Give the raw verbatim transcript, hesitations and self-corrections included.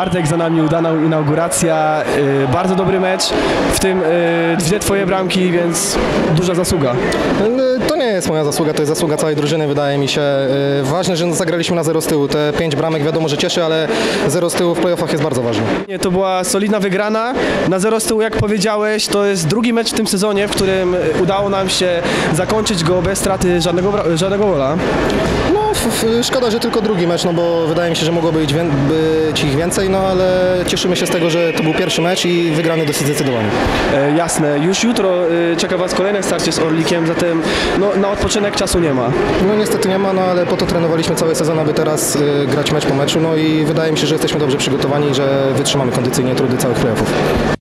czwartek za nami udana inauguracja, y, bardzo dobry mecz, w tym y, dwie twoje bramki, więc duża zasługa. To nie jest moja zasługa, to jest zasługa całej drużyny, wydaje mi się. Ważne, że zagraliśmy na zero z tyłu. Te pięć bramek wiadomo, że cieszy, ale zero z tyłu w playoffach jest bardzo ważne. Nie, to była solidna wygrana. Na zero z tyłu, jak powiedziałeś, to jest drugi mecz w tym sezonie, w którym udało nam się zakończyć go bez straty żadnego, żadnego gola. No, szkoda, że tylko drugi mecz, no bo wydaje mi się, że mogło być, być ich więcej, no ale cieszymy się z tego, że to był pierwszy mecz i wygrany dosyć zdecydowanie. E, jasne, już jutro y, czeka Was kolejne starcie z Orlikiem, zatem no, na odpoczynek czasu nie ma. No niestety nie ma, no ale po to trenowaliśmy cały sezon, aby teraz y, grać mecz po meczu, no i wydaje mi się, że jesteśmy dobrze przygotowani i że wytrzymamy kondycyjnie trudy całych playoffów.